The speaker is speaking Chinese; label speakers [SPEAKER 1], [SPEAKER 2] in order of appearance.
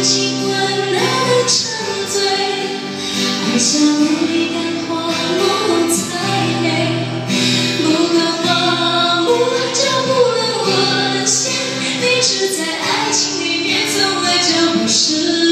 [SPEAKER 1] 情温暖的沉醉，爱像无力感荒漠才美，不能荒芜就不能沦陷，你只在爱情里面走了就不是。